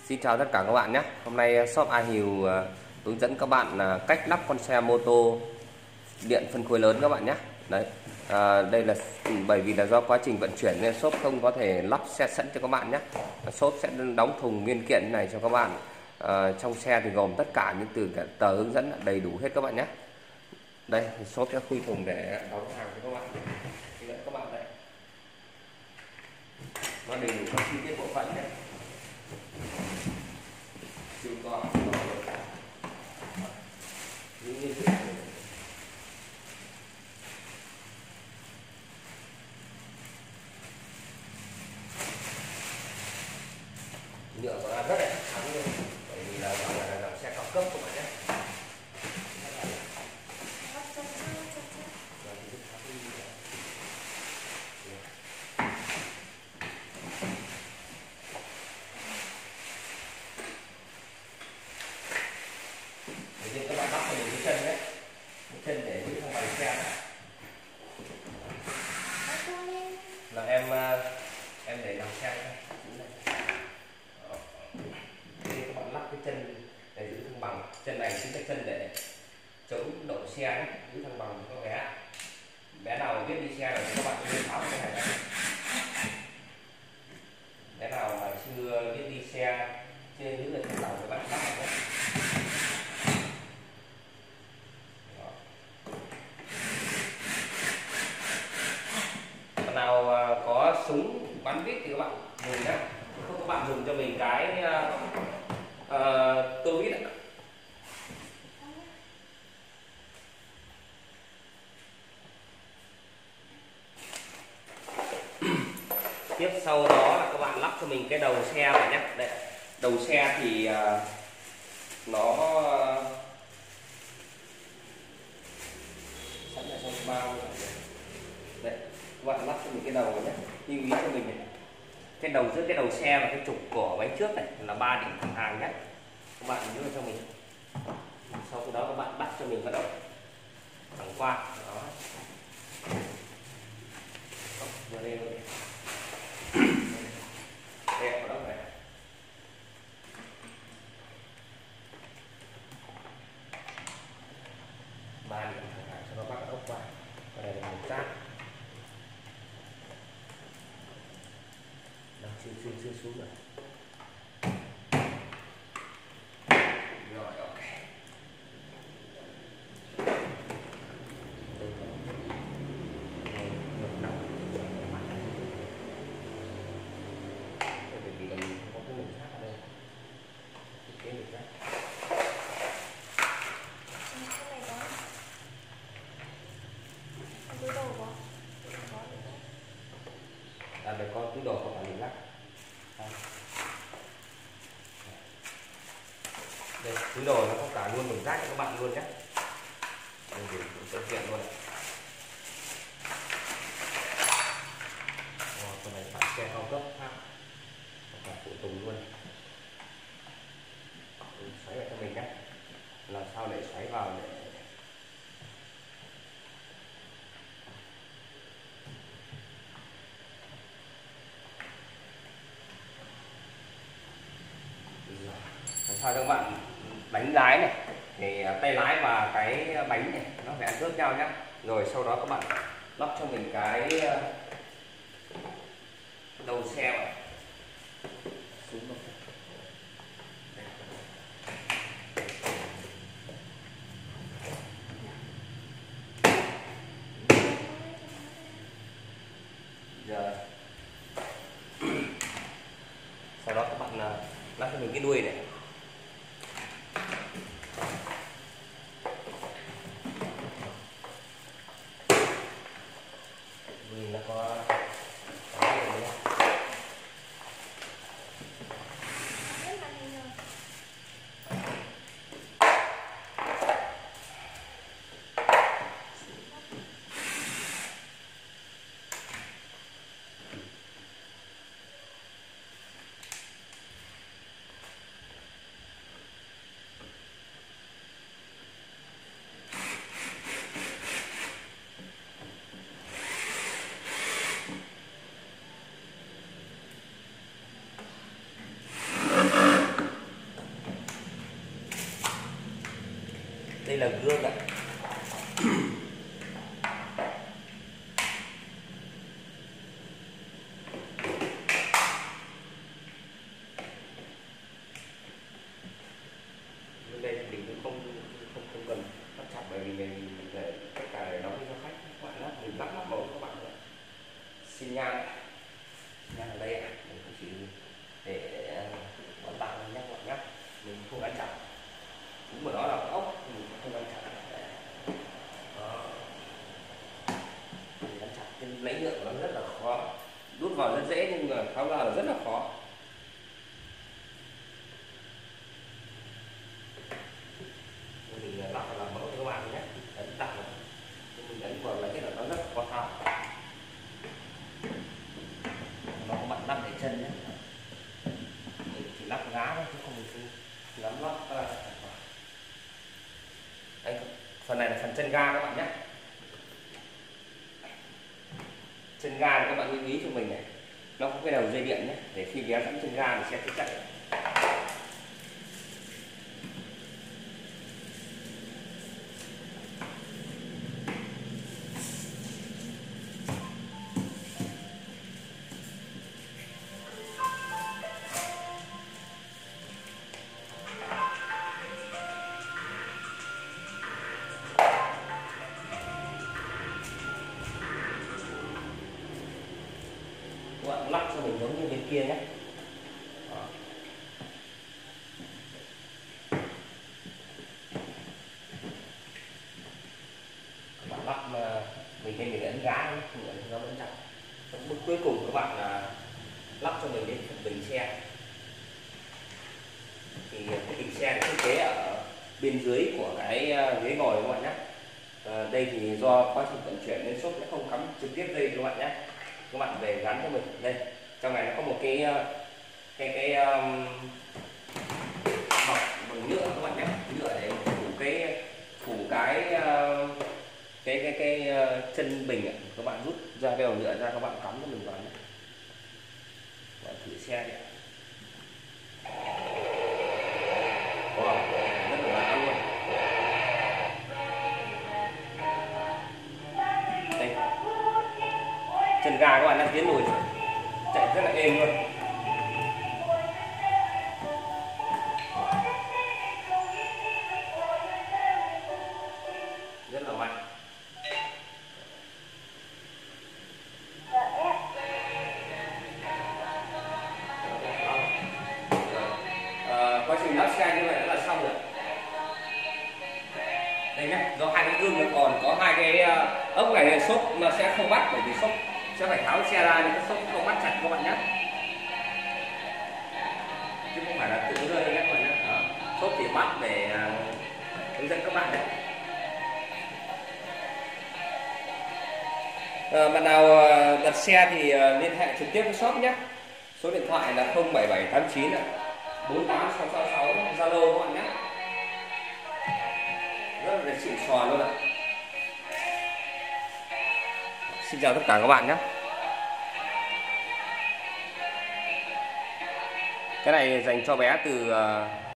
Xin chào tất cả các bạn nhé. Hôm nay shop A Hiều hướng dẫn các bạn cách lắp con xe mô tô điện phân khối lớn các bạn nhé. Đấy, đây là bởi vì là do quá trình vận chuyển nên shop không có thể lắp xe sẵn cho các bạn nhé. Shop sẽ đóng thùng nguyên kiện này cho các bạn. Trong xe thì gồm tất cả những từ tờ hướng dẫn đầy đủ hết các bạn nhé. Đây, shop sẽ khui thùng để đóng hàng cho các bạn. Các bạn đây, nó đầy đủ các chi tiết bộ phận nhé. Siêu to, nhựa của nó rất là thẳng luôn, bởi vì là dòng xe cao cấp của bạn nhé. Để các bạn lắp cho mình cái chân đấy, cái chân để giữ thăng bằng xe này. Là em để làm xe này. Các bạn lắp cái chân để giữ thăng bằng, chân này chính là chân để chống độ xe đấy, giữ thăng bằng cho bé nào biết đi xe rồi thì các bạn nên tháo cái này ra. Bé nào mà chưa biết đi xe chưa giữ được thăng bằng các bạn lắp này. Nào có súng bắn vít thì các bạn dùng nhé, không các bạn dùng cho mình cái tô vít ạ. Tiếp sau đó là các bạn lắp cho mình cái đầu xe này nhé. Đây, đầu xe thì nó sẵn ở trong bao. Đây, các bạn lắp cho mình cái đầu này nhé, lưu ý cho mình này. Cái đầu giữa cái đầu xe và cái trục của bánh trước này là 3 điểm thẳng hàng nhé, các bạn nhớ cho mình. Sau đó các bạn bắt cho mình bắt đầu thẳng qua đó. Vào đây luôn. Đẹp vào đó này. Ba điểm thẳng hàng cho nó bắt ốc qua. Và đây là một rác. Đang chưa xuống rồi. Rồi, ok. Bởi vì là mình có cái mình khác ở đây. Cái mình khác. Để con túi đồ của bạn mình lắc. Đây, túi đồ nó có cả luôn mình rác cho các bạn luôn nhé. Đây thì cũng sẽ tiện luôn. Con này bạn xe cao cấp ha, và phụ tùng luôn. Xoáy vào cho mình nhé, làm sao để xoáy vào để sao các bạn đánh lái này thì tay lái và cái bánh này nó phải ăn khớp nhau nhé. Rồi sau đó các bạn lắp cho mình cái đầu xe này. Giờ sau đó các bạn lắp cho mình cái đuôi này. Vì nó có là gương ạ. Đây mình cũng không cần bắt chặt, bởi vì mình để tất cả để đóng cho khách các bạn nhé. Mình lắp mẫu các bạn nhé. Xin nhan ở đây ạ. Mình cũng chỉ để bọn bạn nhé các bạn nhé. Mình không gắn chặt, đúng của nó là ốc, mình không gắn chặt. Đó. Mình gắn chặt cái lấy nhựa nó rất là khó, đút vào rất dễ nhưng mà tháo ra là rất là khó. Mình lắp vào làm mẫu cho các bạn nhé. Ấn đặt rồi, mình ấn vào lấy cái là nó rất là khó tháo. Nó có bạn lắp để chân nhé. Mình chỉ lắp gá thôi chứ không mình lắm lắp. Đây, phần này là phần chân ga các bạn nhé. Chân ga thì các bạn lưu ý cho mình này, nó có cái đầu dây điện nhé, để khi kéo dẫn chân ga thì xe sẽ chạy. Các bạn lắp cho mình giống như bên kia nhé. Đó. Các bạn lắp mà mình ấn gá không ấn nó vẫn chặt. Bước cuối cùng các bạn là lắp cho mình đến phần bình xe. Thì cái bình xe được thiết kế ở bên dưới của cái ghế ngồi các bạn nhé. Đây thì do quá trình vận chuyển nên shop sẽ không cắm trực tiếp dây các bạn nhé. Các bạn về gắn cho mình đây, trong này nó có một cái bọc bằng nhựa các bạn nhé, nhựa để phủ cái chân bình ạ. Các bạn rút ra cái đầu nhựa ra, các bạn cắm cho mình vào nhé. Các bạn thử xe đi. Wow, rất là lạ luôn. Đây, chân ga các bạn đang tiến lùi, chạy rất là êm luôn. Rất là mạnh. Quá trình lắp xe như vậy đã là xong rồi. Đây nhé, do hai cái gương nó còn có hai cái ốc này, shop nó sẽ không bắt, bởi vì shop sẽ phải tháo xe ra nhưng cái shop không bắt chặt các bạn nhé, chứ không phải là tự rơi nhé các bạn nhé. Shop thì bắt để hướng dẫn các bạn đấy. Bạn nào đặt xe thì liên hệ trực tiếp với shop nhé. Số điện thoại là 07789 48666 Zalo các bạn nhé. Rất là xịn sò luôn ạ. Xin chào tất cả các bạn nhé. Cái này dành cho bé từ